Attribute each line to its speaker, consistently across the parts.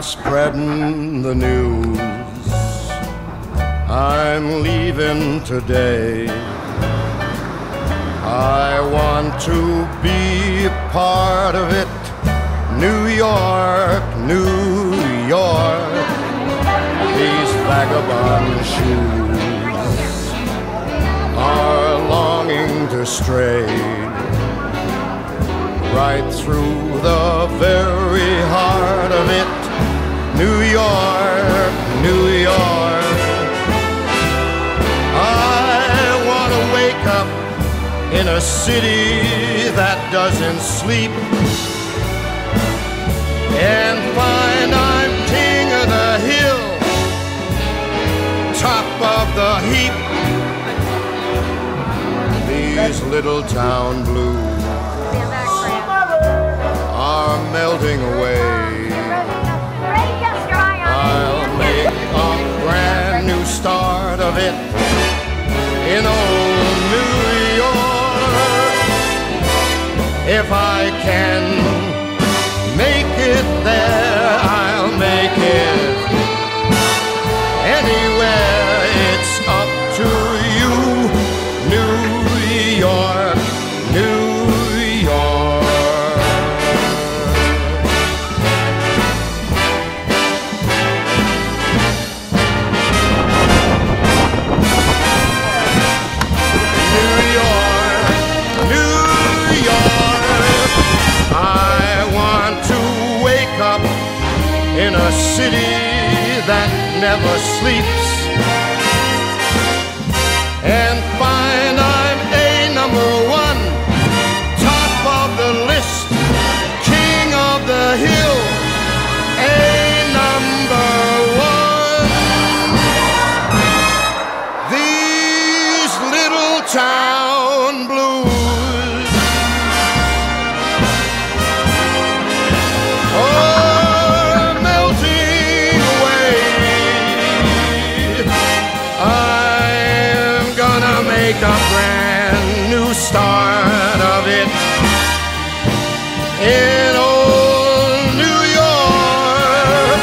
Speaker 1: spreading the news. I'm leaving today. I want to be a part of it. New York, New York, these vagabond shoes are longing to stray right through the very heart of it. New York, New York, I want to wake up in a city that doesn't sleep and find I'm king of the hill, top of the heap. These little town blues are melting away. I'll make a brand new start of it in old New York. If I can make it there, I'll make it anywhere. It's up to you, New York, New York. New York, New York, I want to wake up in a city that never sleeps and find I'm a number one, top of the list, king of the hill, a number one. These little town blues are melting away. I'm gonna make a brand new start of it in old New York.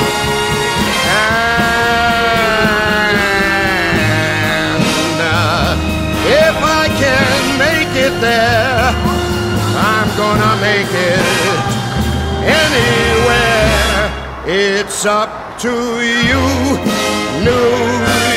Speaker 1: And if I can make it there, I'm gonna make it anywhere. It's up to you, New York.